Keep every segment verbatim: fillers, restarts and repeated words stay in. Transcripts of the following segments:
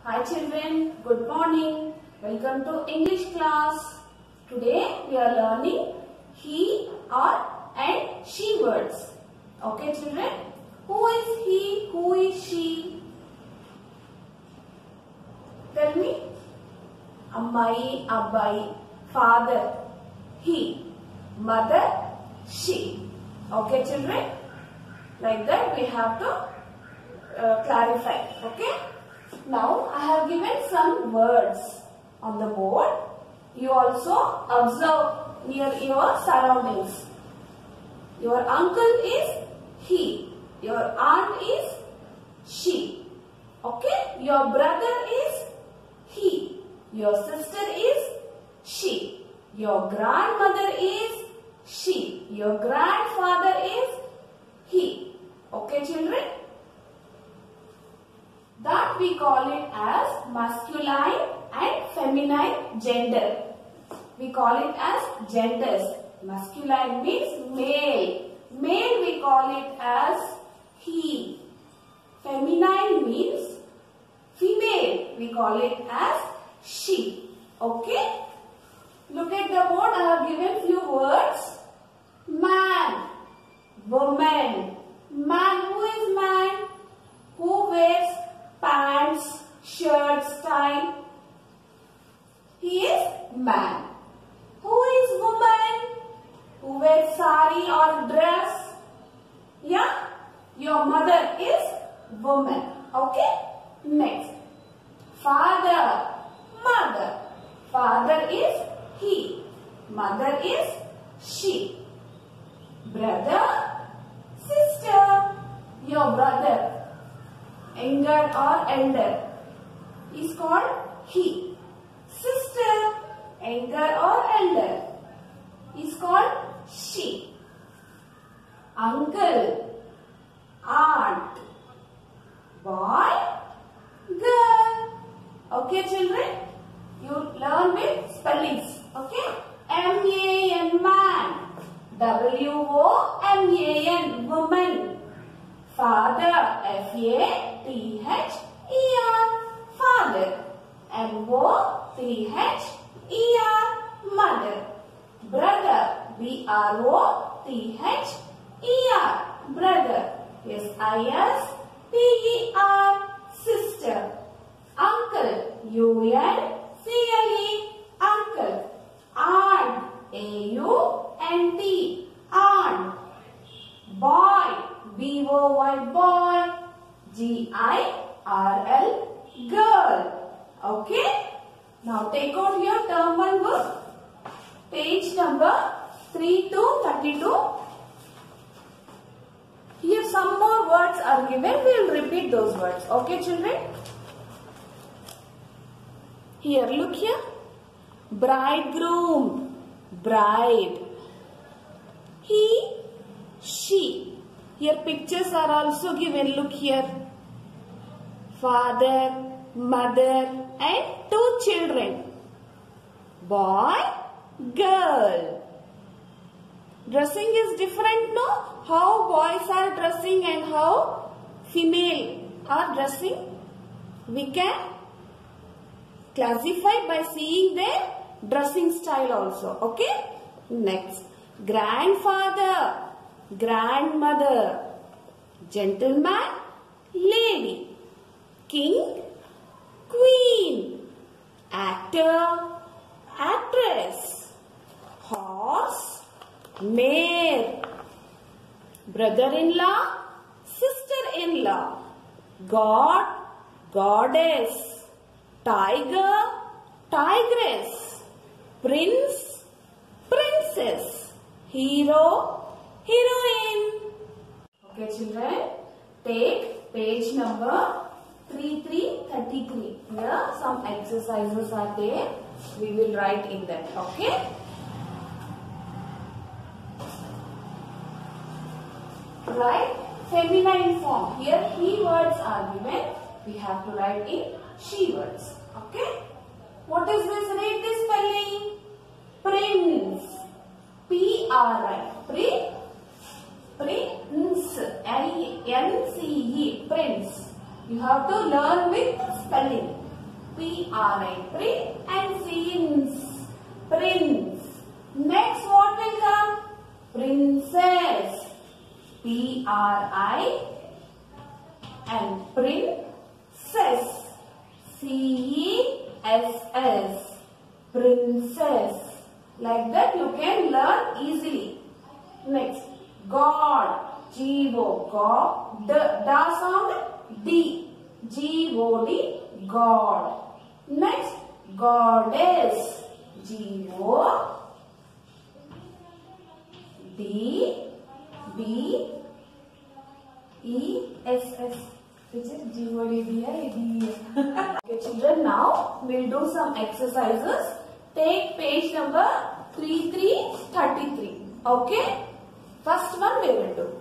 Hi children, good morning. Welcome to English class. Today we are learning he, her and she words. Okay children, who is he, who is she? Tell me. Ammai, Abbai, father, he, mother, she. Okay children, like that we have to uh, clarify. Okay. Now I have given some words on the board. You also observe near your surroundings. Your uncle is he. Your aunt is she. Okay. Your brother is he. Your sister is she. Your grandmother is she. Your grandfather is he. Okay children. That we call it as masculine and feminine gender. We call it as genders. Masculine means male. Male we call it as he. Feminine means female. We call it as she. Okay? Look at the board. I have given few words. Man. Woman. Man. Who is man? Who wears pants, shirts, tie? He is man. Who is woman? Who wears sari or dress? Yeah? Your mother is woman. Okay? Next. Father, mother. Father is he. Mother is she. Brother, sister. Your brother, younger or elder, is called he. Sister, younger or elder, is called she. Uncle, aunt, boy, girl. Okay children, you learn with spellings. Okay. M A N man, W O M A N woman. Father, F A T H E R, father. M O T H E R, mother. Brother, B R O T H E R, brother. S I S T E R, sister. Uncle, U N C L E, uncle. Aunt, A U N T, aunt. Boy, B O Y, boy. G I R L, girl. Okay. Now take out your term one book. Page number three to thirty-two. Here some more words are given. We will repeat those words. Okay children. Here look here. Bridegroom, bride. He, she. Here pictures are also given. Look here. Father, mother and two children. Boy, girl. Dressing is different, no? How boys are dressing and how female are dressing. We can classify by seeing their dressing style also. Okay? Next. Grandfather, grandmother, gentleman, lady, king, queen, actor, actress, horse, mare, brother-in-law, sister-in-law, god, goddess, tiger, tigress, prince, princess, hero, heroine. Okay children, take page number three three thirty-three. Here some exercises are there. We will write in that. Okay. Write feminine form. Here he words are given. We have to write in she words. Okay. What is this? Read this spelling. Prince. P R I. Prince. Prince. N C E. Prince. You have to learn with spelling. P R I, prin, and prince, prince. Next what will come? Princess, P R I, and princess, C E S S, princess. Like that you can learn easily. Next, God, G O, God, D, da sound, D, G O D, God. Next, goddess, G O D D E S S, which is G O D D I D E. Okay children, now we will do some exercises. Take page number thirty-three thirty-three. Okay, first one we will do.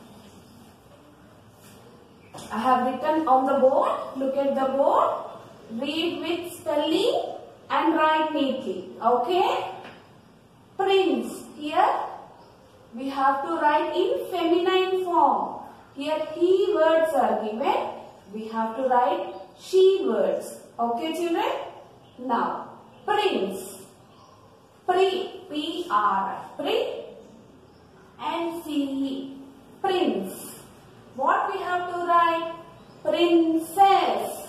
I have written on the board. Look at the board. Read with spelling and write neatly. Okay. Prince. Here we have to write in feminine form. Here he words are given. We have to write she words. Okay children. Now prince. Pri, P R, pri, and C E, prince. What we have to write? Princess,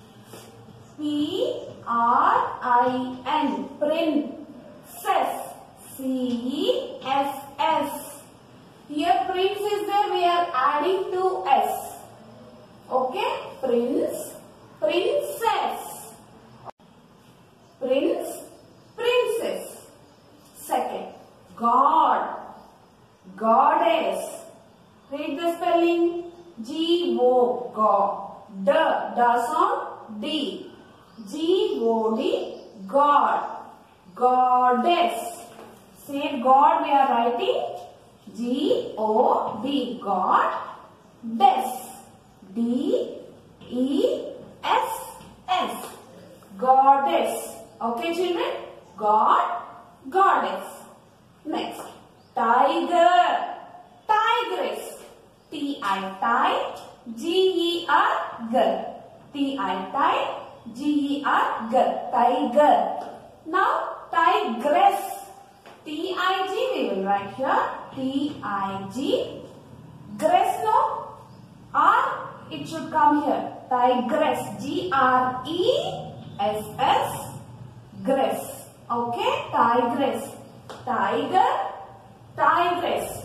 P R I N, princess, C E S S. Here prince is there, we are adding two S. Okay, prince, princess, prince, princess. Second, God, goddess. Read the spelling. G O, God, D, da sound, D, G O D, God, goddess. Say God we are writing. G O D, God, des, D E S S, goddess. Okay children, God, goddess. Next, tiger, tigress, T I tie, G E R, G, T I tie, G E R, G, tiger. Now tigress, T I G we will write here, T I G, gress no, R it should come here, tigress, G R E S S, gress. Okay, tigress, tiger, tigress.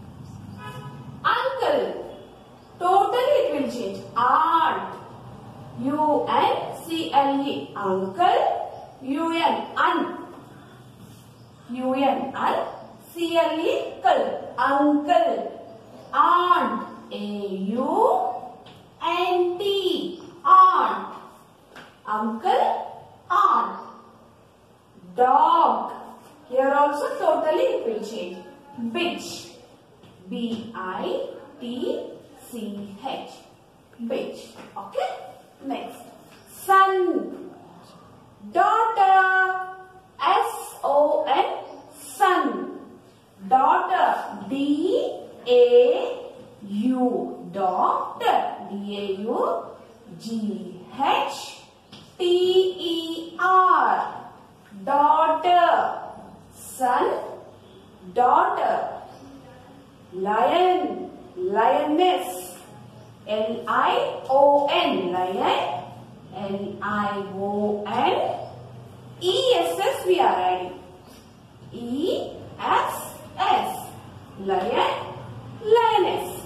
Uncle, totally it will change, aunt, U N C L E, uncle, U N, un, U N, un, C L E, cul, uncle, aunt, A U N T, aunt, uncle, aunt. Dog, here also totally it will change, bitch, B I T C H, bitch. Okay, next, son, daughter, S O N, son, daughter, D A U, daughter, D A U G H T E R, daughter, son, daughter. Lion, lioness, L I O N, lion, L I O N, E S S we are adding, E S S, lion, lioness.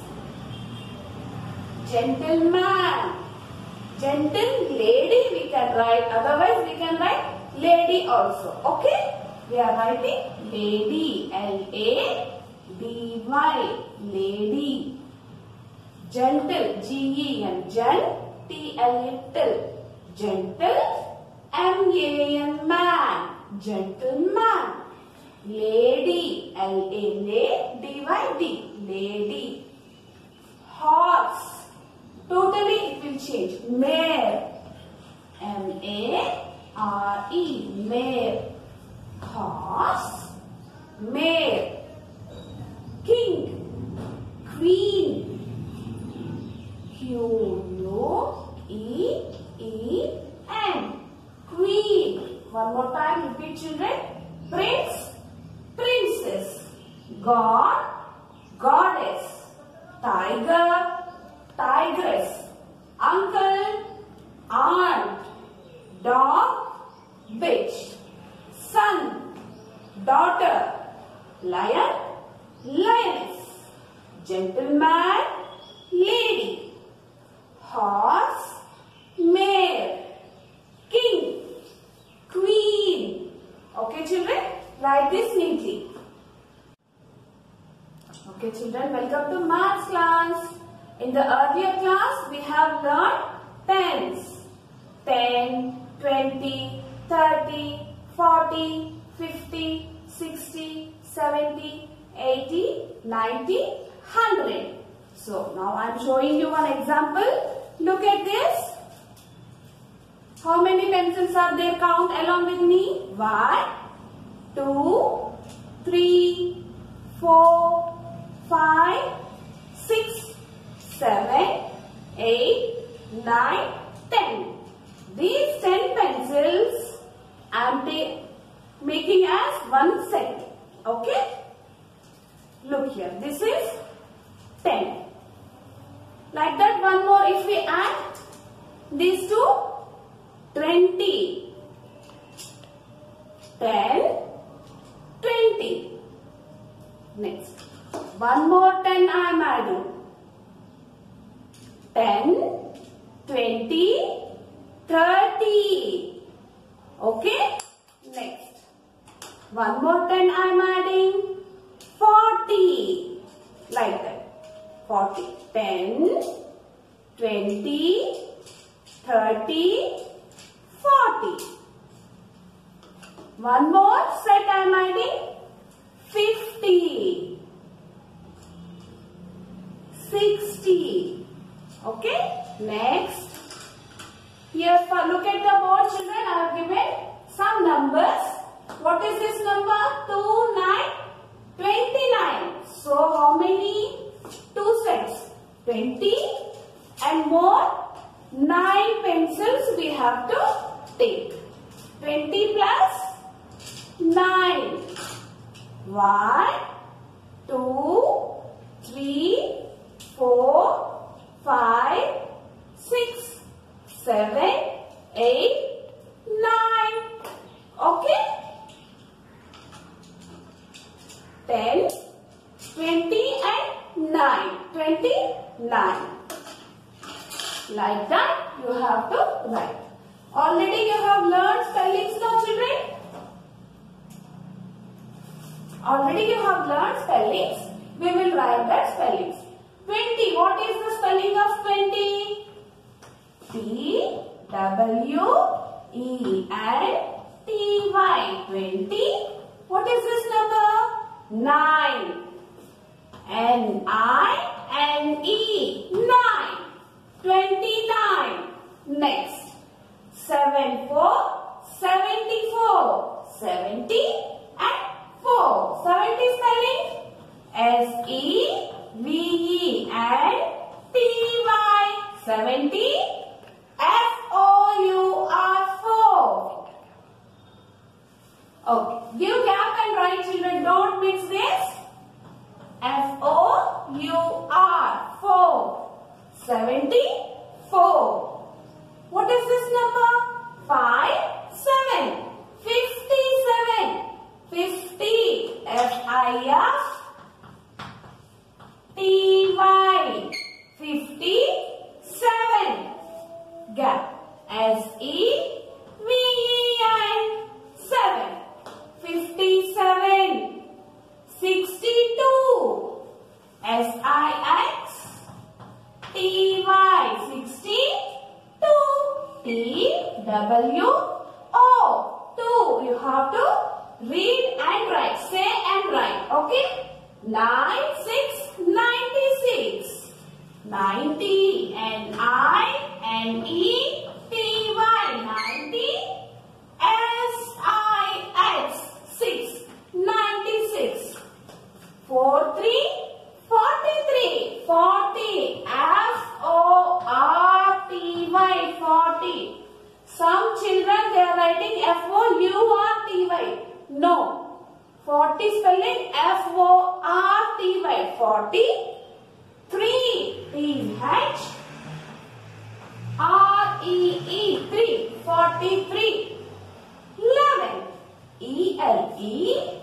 Gentleman, gentle lady we can write, otherwise we can write lady also. Okay, we are writing lady, L A D Y, lady. Gentle, G E N, gen, T L E, till, gentle, M A N, man, gentleman. Lady, L A, lay, D Y, D, lady. Horse, totally it will change, mare, M A R E, mare. Horse, mare. King, queen, Q U E E N, One more time, repeat children. Prince, princess. God, goddess. Tiger, tigress. Uncle, aunt. Dog, bitch. Son, daughter. Lion, lioness. Gentleman, lady. Horse, mare. King, queen. Okay children, write this neatly. Okay children, welcome to maths class. In the earlier class, we have learned tens. ten, twenty, thirty, forty, fifty, sixty, seventy, eighty, ninety, one hundred. So now I am showing you one example. Look at this. How many pencils are there? Count along with me. One, two, three, four, five, six, seven, eight, nine, ten. These ten pencils I am making as one set. Okay? Look here. This is ten. Like that, one more if we add these two, twenty. ten, twenty. Next. One more ten I am adding. ten, twenty, thirty. Okay? Next. One more ten I am adding. forty. Like that. forty. ten, twenty, thirty, forty. One more set I am adding. fifty. sixty. Okay? Next. Here, for look at the board children, I have given some numbers. What is this number? two, nine, twenty-nine. So, how many? Two sets. twenty and more nine pencils we have to take. twenty plus nine. one, two, three, four, five, six, seven, eight, nine. Okay? ten, twenty and nine. twenty-nine. Like that you have to write. Already you have learned spellings now children? Already you have learned spellings. We will write that spellings. twenty. What is the spelling of twenty? T W E N T Y. twenty. What is this number? nine. N I N E. nine. twenty-nine. Next. seven, four, seventy-four. seventy and four. seventy spelling? S E V E N T Y. seventy. F O U R. four. Okay. Give gap and write children. Don't mix this. F O U R. four. seventy-four. What is this number? five, seven. fifty-seven. fifty. F I F T Y. fifty-seven. Gap. S E V E N. seven. fifty-seven. sixty-two. S I X T Y. sixty-two. T W O. two. You have to read and write. Say and write. Okay? nine, six, ninety-six. ninety. N I N E T Y. ninety. S I X. six. ninety-six. four, three. forty-three. forty. F O R T Y. forty. Some children they are writing F O U R T Y. No. forty spelling F O R T Y. forty. three. T H R E E. three. forty-three. eleven. E L E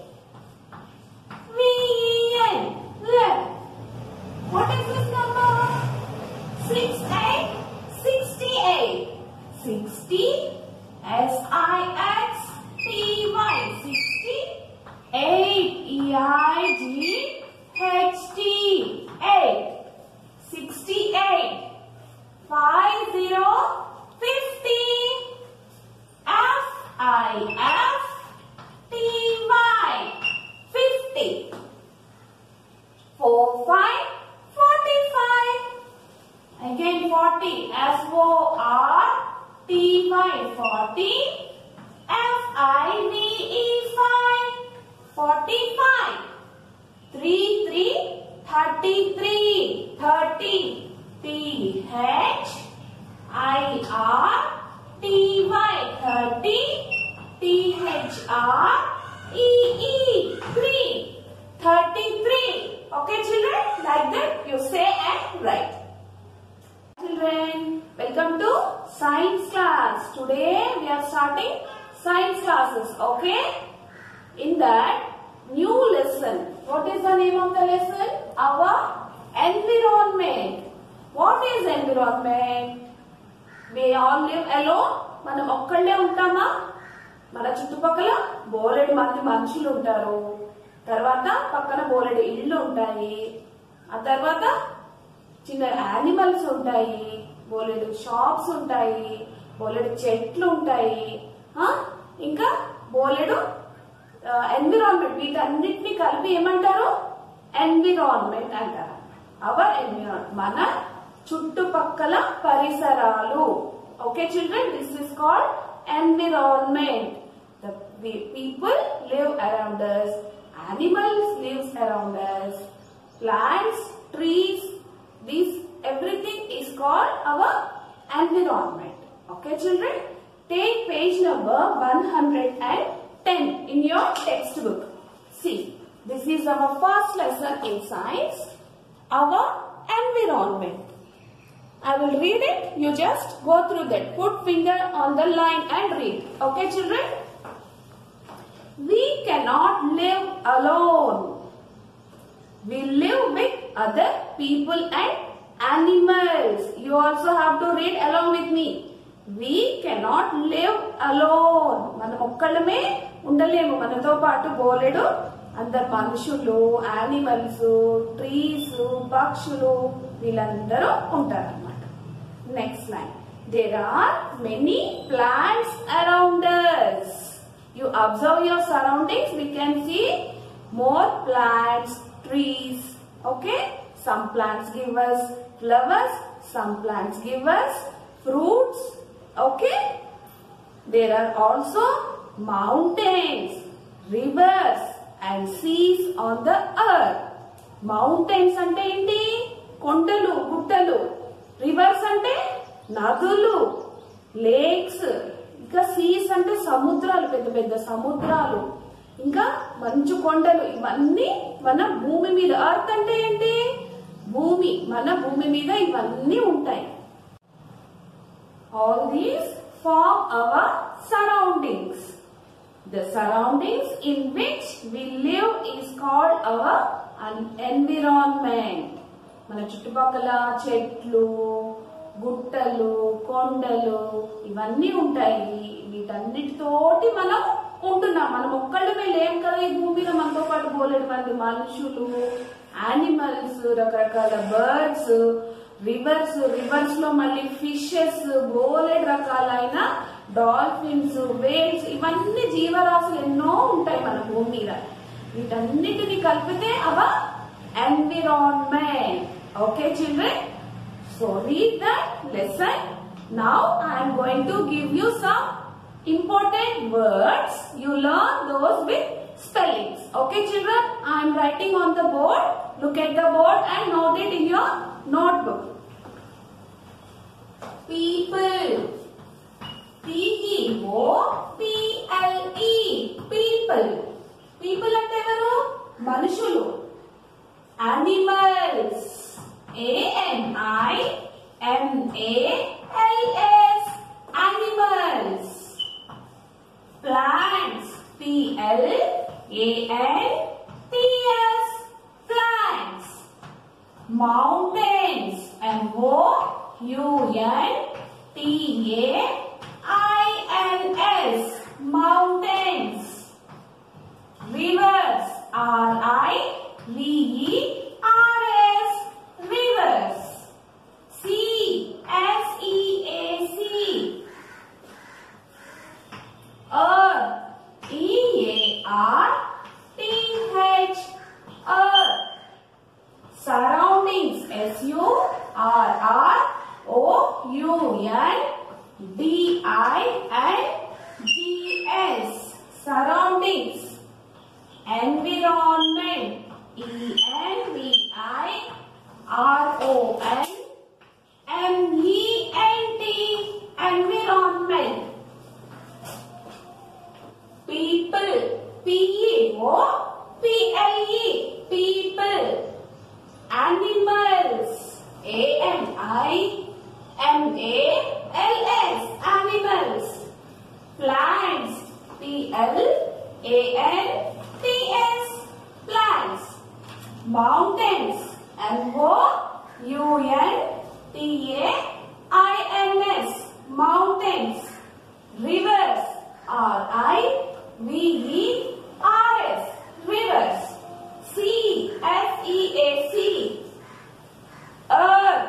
V E N. eleven. What is this number? six eight. sixty-eight. sixty. S I X T Y. sixty. eight. E I G H T. eight. sixty-eight. fifty. fifty. F I F T Y. fifty. forty-five. forty-five. Again forty. S O R T Y. forty. F I V E five. forty-five. three. three. thirty-three. thirty. T H I R T Y. thirty. T H R E E. three. thirty-three. Okay children, like that you say and write. Children, welcome to science class. Today we are starting science classes. Okay, in that new lesson, what is the name of the lesson? Our environment. What is environment? We all live alone. మనం ఒక్కళ్ళే ఉంటామా? మన చుట్టుపక్కల బోలెడు మంది మనుషులు ఉంటారు. తర్వాత పక్కన బోలెడు ఇళ్ళు ఉంటాయి. ఆ తర్వాత చిన్న యానిమల్స్ ఉంటాయి, బోలెడు షాప్స్ ఉంటాయి, బోలెడు చెట్లు ఉంటాయి, ఇంకా బోలెడు ఎన్విరాన్మెంట్. వీటన్నిటిని కలిపి ఏమంటారు? ఎన్విరాన్మెంట్ అంటారు. అవర్ ఎన్విరాన్మెంట్, మన చుట్టుపక్కల పరిసరాలు. Okay children, this is called environment. The people live around us, animals lives around us, plants, trees, this everything is called our environment. Okay children, take page number one hundred ten in your textbook. See, this is our first lesson in science, our environment. I will read it, you just go through that. Put finger on the line and read. Okay children? We cannot live alone. We live with other people and animals. You also have to read along with me. We cannot live alone. మనం ఒక్కళ్ళమే ఉండలేము. మనతో పాటు బోలెడు అందరు మనుషులు, animals, trees, పక్షులు వీళ్ళందరూ ఉంటారు అన్నమాట. Next line. There are many plants around us. You observe your surroundings, we can see more plants, trees. Okay, some plants give us flowers, some plants give us fruits. Okay, there are also mountains, rivers and seas on the earth. Mountains ante enti? Kondalu, guttalu. Rivers ante nadulu, lakes. ఇంకా seas అంటే సముద్రాలు, పెద్ద పెద్ద సముద్రాలు, ఇంకా మంచు కొండలు. ఇవన్నీ మన భూమి మీద. అర్త్ అంటే ఏంటి? భూమి. మన భూమి మీద ఇవన్నీ ఉంటాయి. All these form our surroundings. The surroundings in which we live is called our environment. మన చుట్టుపక్కల చెట్లు, గుట్టలు, కొండలు ఇవన్నీ ఉంటాయి. వీటన్నిటితోటి మనం ఉంటున్నాం. మనం ఒక్కళ్ళమే లేం కదా ఈ భూమి మీద. మనతో పాటు బోలెడు మంది మనుషులు, యానిమల్స్, రకరకాల బర్డ్స్, రివర్స్, రివర్స్ లో మళ్ళీ ఫిషెస్, బోలెడు రకాలైన డాల్ఫిన్స్, వేల్స్, ఇవన్నీ జీవరాశులు ఎన్నో ఉంటాయి మన భూమి మీద. వీటన్నిటిని కలిపితే our environment. Okay children, so read that lesson. Now I am going to give you some important words. You learn those with spellings. Okay children, I am writing on the board. Look at the board and note it in your notebook. People. P people అంటే ఎవరు? మనుషులు. Animals. A-N-I M-A-L-S. Animals. Plants. P-L-A-N-T-S. Plants. Mountains. M-O-U-N-T-A-I-N-S. Mountains. Rivers. R-I-V-E-R-S. Rivers. Sea. S-E-A-C. Earth. E-A-R-T-H. Earth. Surroundings. S-U-R-R-O-U-N-D-I-N-G-S. Surroundings. Environment. E-N-V-I-R-O-N-M-E-N-T. Environment. People. P-E-O-P-L-E. People. Animals. A-N-I-M-A-L-S. Animals. Plants. P-L-A-N-T-S. Plants. Mountains. M-O-U-N-T-A-I-N-S. Mountains. Rivers. R-I-V-E-R-S. Rivers. Sea. S-E-A-C. Earth.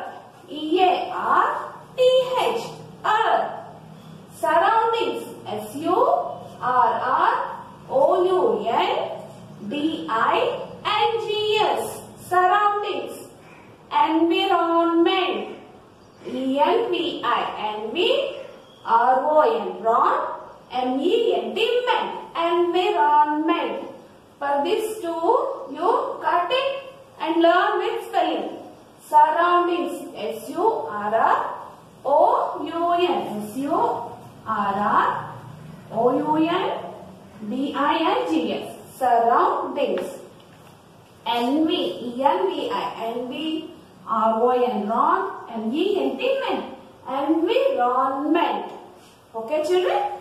E-A-R-T-H. Earth. Surroundings. S-U-R-R-O-U-N-D-I-N-G-S. Surroundings. Environment. E-N-V-I-N-V-R-O-N. Ron. M-E-N-T. Men. Environment. For this too, you cut it and learn with spelling. Surroundings. S-U-R-R-O-U-N. S-U-R-R-O-U-N-D-I-N-G-S. Surroundings. N-V. E-N-V-I-N-V-R-O-N. Ron. M-E-N-T. Men. Environment. Okay, children?